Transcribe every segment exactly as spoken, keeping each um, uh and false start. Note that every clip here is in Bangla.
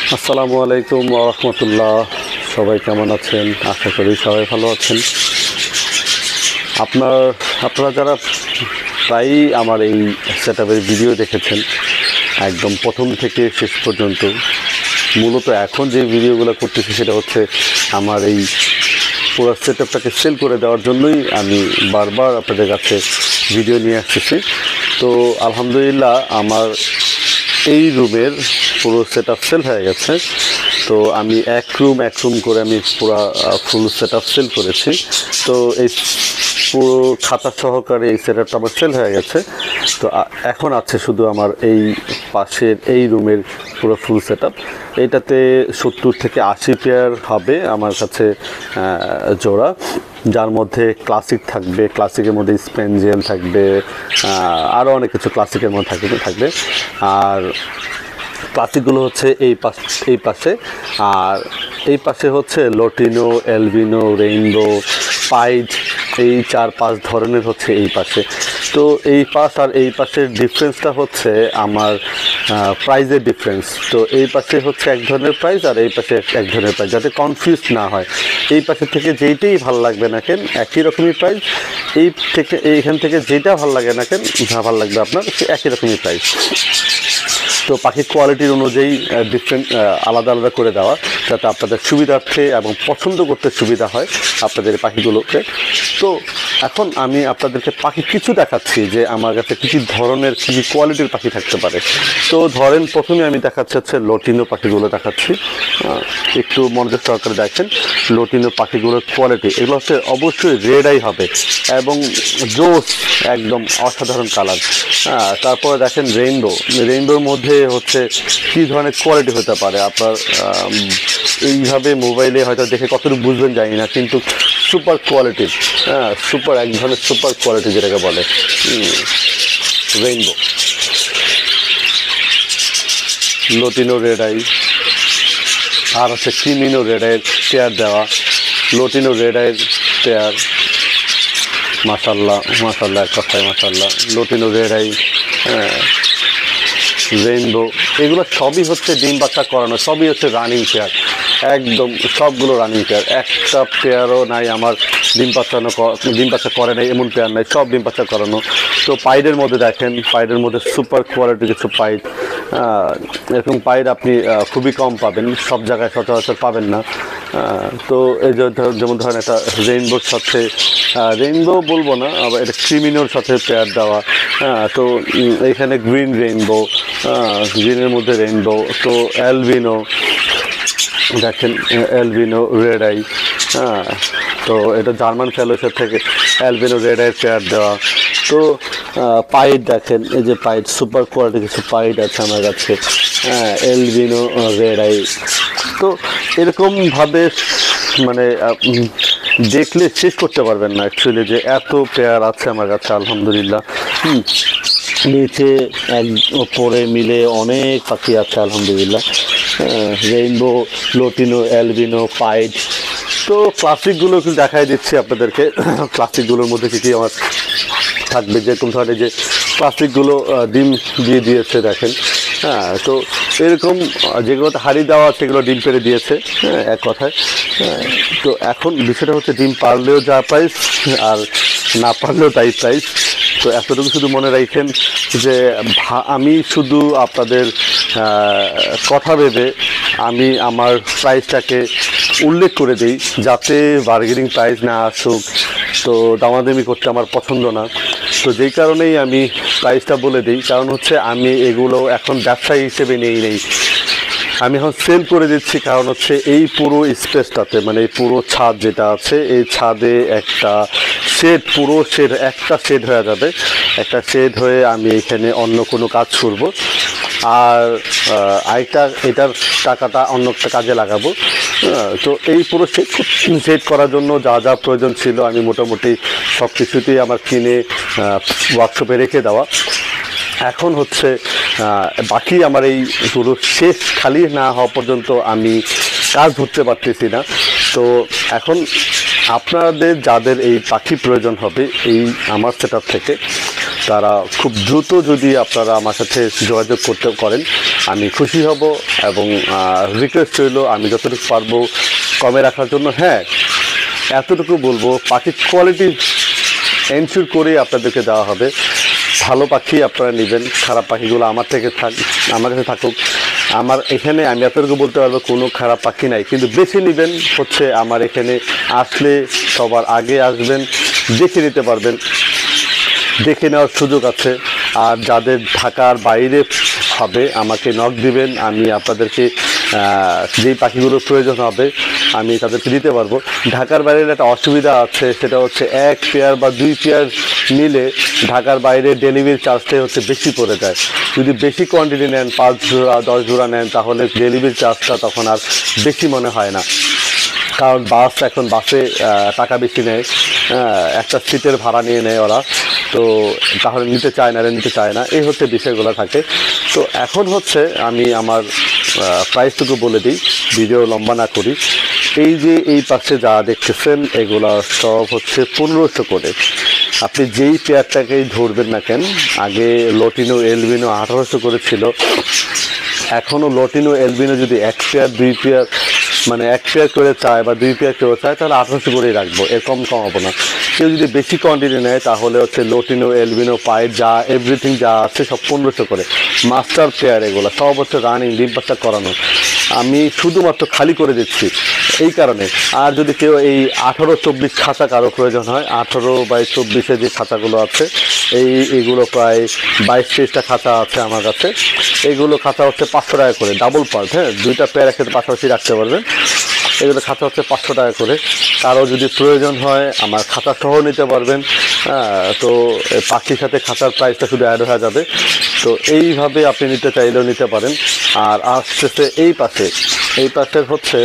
আসসালামু আলাইকুম ওয়া রাহমাতুল্লাহ। সবাই কেমন আছেন? আশা করি সবাই ভালো আছেন। আপনার আপনারা যারা প্রায়ই আমার এই সেটআপের ভিডিও দেখেছেন একদম প্রথম থেকে শেষ পর্যন্ত, মূলত এখন যে ভিডিওগুলো করতেছি সেটা হচ্ছে আমার এই পুরো সেটআপটাকে সেল করে দেওয়ার জন্যই আমি বারবার আপনাদের কাছে ভিডিও নিয়ে আসতেছি। তো আলহামদুলিল্লাহ আমার এই রুমের পুরো সেটআপ সেল হয়ে গেছে। তো আমি এক রুম এক রুম করে আমি পুরো ফুল সেটআপ সেল করেছি। তো এই পুরো খাতা সহকারে এই সেটআপটা আমার সেল হয়ে গেছে। তো এখন আছে শুধু আমার এই পাশের এই রুমের পুরো ফুল সেটআপ। এইটাতে সত্তর থেকে আশি পেয়ার হবে আমার কাছে জোড়া, যার মধ্যে ক্লাসিক থাকবে, ক্লাসিকের মধ্যে স্পেনজেল থাকবে, আরও অনেক কিছু ক্লাসিকের মধ্যে থাকবে থাকবে আর ক্লাসিকগুলো হচ্ছে এই পাশ এই পাশে, আর এই পাশে হচ্ছে লটিনো, এলবিনো, রেইনবো, পাইড, এই চার পাঁচ ধরনের হচ্ছে এই পাশে। তো এই পাশ আর এই পাশের ডিফারেন্সটা হচ্ছে আমার প্রাইজের ডিফারেন্স। তো এই পাশে হচ্ছে এক ধরনের প্রাইস আর এই পাশে এক ধরনের প্রাইস, যাতে কনফিউজ না হয়। এই পাশে থেকে যেইটাই ভালো লাগবে না কেন একই রকমই প্রাইস, এই থেকে এইখান থেকে যেটা ভালো লাগে না কেন ভালো লাগবে আপনার সে একই রকমই প্রাইস। তো পাখির কোয়ালিটির অনুযায়ী ডিফারেন্ট আলাদা আলাদা করে দেওয়া, যাতে আপনাদের সুবিধার্থে এবং পছন্দ করতে সুবিধা হয় আপনাদের পাখিগুলোকে। তো এখন আমি আপনাদেরকে পাখি কিছু দেখাচ্ছি যে আমার কাছে কী কী ধরনের কী কী কোয়ালিটির পাখি থাকতে পারে। তো ধরেন প্রথমে আমি দেখাচ্ছি হচ্ছে লটিনো পাখিগুলো দেখাচ্ছি, একটু মনোযোগ সহকারে দেখেন। লটিনো পাখিগুলোর কোয়ালিটি এগুলো হচ্ছে অবশ্যই রেড আই হবে এবং জোস একদম অসাধারণ কালার। হ্যাঁ, তারপরে দেখেন রেইনবো, রেইনবোর মধ্যে হচ্ছে কী ধরনের কোয়ালিটি হতে পারে আপনার এইভাবে মোবাইলে হয়তো দেখে কতটুকু বুঝবেন জানি না, কিন্তু সুপার কোয়ালিটির, হ্যাঁ সুপার এক ধরনের সুপার কোয়ালিটি যেটাকে বলে রেইনবো। লটিনো রেড আই আর হচ্ছে ক্রিমিনো রেড আইয়ের পেয়ার দেওয়া, লটিনো রেড আইয়ের পেয়ার, মাশাল্লাহ মাশাল্লাহ এক কথায় মাশাল্লাহ। লটিনো রেড আই, হ্যাঁ রেইনবো, এগুলো সবই হচ্ছে ডিম বাচ্চা করানো, সবই হচ্ছে রানিং পেয়ার, একদম সবগুলো রানিং পেয়ার। একটা পেয়ারও নাই আমার ডিম বাচ্চানো ডিম বাচ্চা করে নাই এমন পেয়ার নাই, সব ডিম বাচ্চা করানো। তো পাইডের মধ্যে দেখেন, পাইডের মধ্যে সুপার কোয়ালিটি কিছু পাইড, এরকম পাইড আপনি খুবই কম পাবেন, সব জায়গায় সচরাচর পাবেন না। তো এই যে যেমন ধরেন একটা রেইনবোর সাথে, রেইনবো বলবো না, আবার এটা ক্রিমিনোর সাথে পেয়ার দেওয়া। তো এইখানে গ্রিন রেইনবো, গ্রিনের মধ্যে রেইনবো। তো অ্যালবিনো দেখেন, অ্যালবিনো রেড আই, হ্যাঁ তো এটা জার্মান ফেলোসের থেকে অ্যালবিনো রেড আইয়ের পেয়ার দেওয়া। তো পাইড দেখেন, এই যে পাইড সুপার কোয়ালিটি কিছু পাইড আছে আমার কাছে, হ্যাঁ অ্যালবিনো রেড আই। তো এরকমভাবে মানে দেখলে শেষ করতে পারবেন না অ্যাকচুয়ালি, যে এত পেয়ার আছে আমার কাছে আলহামদুলিল্লাহ। হুম নিচে এক ওপরে মিলে অনেক পাখি আছে আলহামদুলিল্লাহ, রেইনবো, লটিনো, অ্যালবিনো, পাইড। তো ক্লাসিকগুলো একটু দেখাই দিচ্ছি আপনাদেরকে। ক্লাসিকগুলোর মধ্যে কী কী আমার থাকবে, যেরকম ধরনের যে ক্লাসিকগুলো ডিম দিয়ে দিয়েছে দেখেন। হ্যাঁ তো এরকম যেগুলোতে হাড়ি দেওয়া সেগুলো ডিম পেড়ে দিয়েছে, হ্যাঁ এক কথায়। হ্যাঁ তো এখন বিষয়টা হচ্ছে ডিম পারলেও যা প্রাইস আর না পারলেও তাই প্রাইস। তো এতটুকু শুধু মনে রাখেন যে আমি শুধু আপনাদের কথা ভেবে আমি আমার প্রাইসটাকে উল্লেখ করে দিই, যাতে বার্গেনিং প্রাইস না আসুক। তো দামাদামি করতে আমার পছন্দ না, তো যেই কারণেই আমি প্রাইসটা বলে দিই। কারণ হচ্ছে আমি এগুলো এখন ব্যবসায়ী হিসেবে নেই নেই আমি এখন সেল করে দিচ্ছি। কারণ হচ্ছে এই পুরো স্পেসটাতে, মানে এই পুরো ছাদ যেটা আছে, এই ছাদে একটা শেড, পুরো শেড একটা শেড হয়ে যাবে, একটা শেড হয়ে আমি এখানে অন্য কোনো কাজ করব। আর আরেকটা এটার টাকাটা অন্য একটা কাজে লাগাবো। তো এই পুরো সেট সেট করার জন্য যা যা প্রয়োজন ছিল আমি মোটামুটি সব কিছুতেই আমার কিনে ওয়ার্কশপে রেখে দেওয়া। এখন হচ্ছে বাকি আমার এই পুরো শেষ খালি না হওয়া পর্যন্ত আমি কাজ ধরতে পারতেছি না। তো এখন আপনাদের যাদের এই পাখি প্রয়োজন হবে এই আমার সেটআপ থেকে, তারা খুব দ্রুত যদি আপনারা আমার সাথে যোগাযোগ করতে করেন আমি খুশি হব, এবং রিকোয়েস্ট রইল আমি যতটুকু পারবো কমে রাখার জন্য। হ্যাঁ, এতটুকু বলবো, পাখির কোয়ালিটি এনশিওর করে আপনাদেরকে দেওয়া হবে। ভালো পাখি আপনারা নেবেন, খারাপ পাখিগুলো আমার থেকে থাক আমার কাছে থাকুক। আমার এখানে আমি এতটুকু বলতে পারবো কোনো খারাপ পাখি নাই, কিন্তু বেছে নেবেন হচ্ছে আমার এখানে আসলে সবার আগে আসবেন, দেখে নিতে পারবেন, দেখে নেওয়ার সুযোগ আছে। আর যাদের ঢাকার বাইরে হবে আমাকে নক দিবেন, আমি আপনাদেরকে যেই পাখিগুলোর প্রয়োজন হবে আমি তাদেরকে দিতে পারবো। ঢাকার বাইরের একটা অসুবিধা আছে, সেটা হচ্ছে এক পেয়ার বা দুই পেয়ার নিলে ঢাকার বাইরে ডেলিভারি চার্জটাই হচ্ছে বেশি পড়ে যায়। যদি বেশি কোয়ান্টিটি নেন, পাঁচ জোড়া দশ জোড়া নেন, তাহলে ডেলিভারি চার্জটা তখন আর বেশি মনে হয় না, কারণ বাস এখন বাসে টাকা বেশি নেয়, একটা সিটের ভাড়া নিয়ে নেয় ওরা, তো তাহলে নিতে চায় না, নিতে চায় না, এই হচ্ছে বিষয়গুলো থাকে। তো এখন হচ্ছে আমি আমার প্রাইসটুকু বলে দিই, ভিডিও লম্বা না করি। এই যে এই পাশে যা দেখতেছেন এগুলা সব হচ্ছে পনেরোশো করে। আপনি যেই পেয়ারটাকেই ধরবেন না কেন, আগে লটিনো এলবিনো আঠারোশো করে ছিল, এখনও লটিনো এলবিনো যদি এক পেয়ার দুই পেয়ার মানে এক পেয়ার করে চায় বা দুই পেয়ার কেউ চায় তাহলে আঠারোশো করেই রাখবো, এর কম কমাবো না। কেউ যদি বেশি কোয়ান্টিটি নেয় তাহলে হচ্ছে লটিনো এলবিনো পাইট যা এভরিথিং যা আছে সব পনেরোশো করে। মাস্টার পেয়ার এগুলো সব হচ্ছে রানিং, ডিম বাচ্চা করানো। আমি শুধুমাত্র খালি করে দিচ্ছি এই কারণে। আর যদি কেউ এই আঠারো চব্বিশ খাঁচা কারো প্রয়োজন হয়, আঠারো বাই চব্বিশে যে খাঁচাগুলো আছে, এই এগুলো প্রায় বাইশ তেইশটা খাঁচা আছে আমার কাছে। এইগুলো খাঁচা হচ্ছে পাঁচশো টাকা করে, ডাবল পার্ট। হ্যাঁ, দুইটা পেয়ার একসাথে পাশাপাশি রাখতে পারবেন। এগুলো খাঁচা হচ্ছে পাঁচশো টাকা করে। কারো যদি প্রয়োজন হয় আমার খাঁচা সহ নিতে পারবেন। হ্যাঁ, তো পাখির সাথে খাঁচার প্রাইসটা শুধু অ্যাড হয়ে যাবে। তো এইভাবে আপনি নিতে চাইলেও নিতে পারেন। আর আসতেছে এই পাশে, এই পাশের হচ্ছে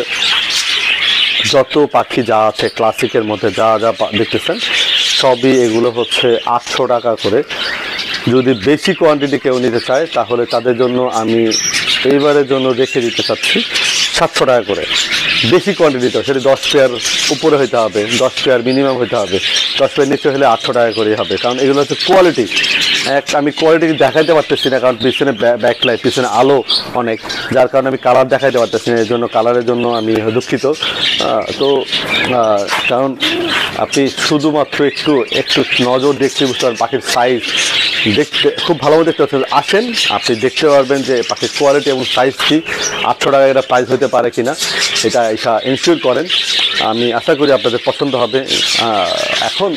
যত পাখি যা আছে ক্লাসিকের মধ্যে যা যা দেখতেছেন সবই এগুলো হচ্ছে আটশো টাকা করে। যদি বেশি কোয়ান্টিটি কেউ নিতে চায় তাহলে তাদের জন্য আমি এইবারের জন্য রেখে দিতে চাচ্ছি সাতশো টাকা করে। বেশি কোয়ান্টিটিতে সেটা দশ পেয়ার উপরে হইতে হবে, দশ পেয়ার মিনিমাম হইতে হবে, দশ পেয়ার নিচে হলে আটশো টাকা করেই হবে। কারণ এগুলো হচ্ছে কোয়ালিটি। এক আমি কোয়ালিটি দেখাইতে পারতেছি না, কারণ পিছনে ব্যাকলাইট, পিছনে আলো অনেক, যার কারণে আমি কালার দেখাইতে পারতেছি না। এর জন্য কালারের জন্য আমি দুঃখিত। তো কারণ আপনি শুধুমাত্র একটু একটু নজর দেখতে বুঝতে পারেন পাখির সাইজ দেখতে খুব ভালোভাবে দেখতে পাচ্ছেন। আসেন, আপনি দেখতে পারবেন যে পাখির কোয়ালিটি এবং সাইজ কি, আটশো টাকা এটা প্রাইস হতে পারে কিনা, এটা এটা এনশিওর করেন। আমি আশা করি আপনাদের পছন্দ হবে। এখন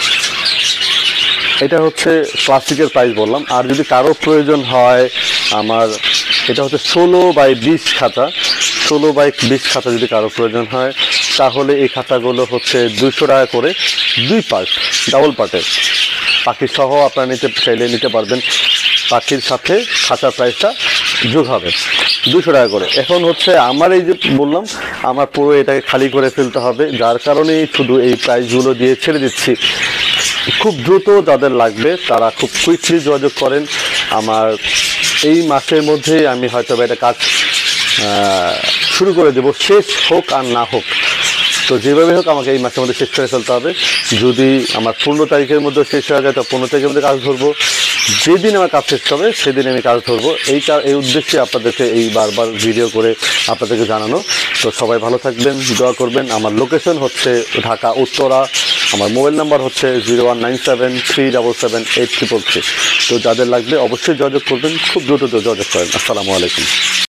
এটা হচ্ছে ক্লাসিকের প্রাইস বললাম। আর যদি কারো প্রয়োজন হয়, আমার এটা হচ্ছে ষোলো বাই বিশ খাতা, ষোলো বাই বিশ খাতা যদি কারো প্রয়োজন হয় তাহলে এই খাতাগুলো হচ্ছে দুশো টাকা করে, দুই পার্ট, ডাবল পার্টের। পাখির সহ আপনারা নিতে চাইলে নিতে পারবেন, পাখির সাথে খাঁচার প্রাইসটা যোগ হবে দুশো টাকা করে। এখন হচ্ছে আমার এই যে বললাম আমার পুরো এটাকে খালি করে ফেলতে হবে, যার কারণেই শুধু এই প্রাইসগুলো দিয়ে ছেড়ে দিচ্ছি। খুব দ্রুত যাদের লাগবে তারা খুব কুইকলি যোগাযোগ করেন। আমার এই মাসের মধ্যেই আমি হয়তো এটা কাজ শুরু করে দেব, শেষ হোক আর না হোক। তো যেভাবে হোক আমাকে এই মাসের মধ্যে শেষ করে ফেলতে হবে। যদি আমার পনেরো তারিখের মধ্যে শেষ হয়ে যায় তো পনেরো তারিখের মধ্যে কাজ ধরবো। যেদিন আমার কাজ শেষ হবে সেদিন আমি কাজ ধরবো। এই এই উদ্দেশ্যে আপনাদেরকে এই বারবার ভিডিও করে আপনাদেরকে জানানো। তো সবাই ভালো থাকবেন, দোয়া করবেন। আমার লোকেশন হচ্ছে ঢাকা উত্তরা, আমার মোবাইল নাম্বার হচ্ছে zero one nine seven three double seven eight triple three. তো যাদের লাগবে অবশ্যই যোগাযোগ করবেন, খুব দ্রুত যোগাযোগ করেন। আসসালামু আলাইকুম।